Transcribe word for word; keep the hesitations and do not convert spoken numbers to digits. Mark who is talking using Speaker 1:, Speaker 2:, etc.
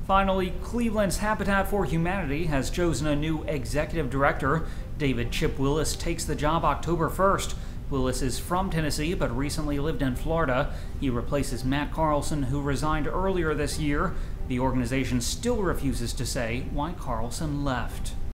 Speaker 1: Finally, Cleveland's Habitat for Humanity has chosen a new executive director. David Chip Willis takes the job October first. Willis is from Tennessee but recently lived in Florida. He replaces Matt Carlson, who resigned earlier this year. The organization still refuses to say why Carlson left.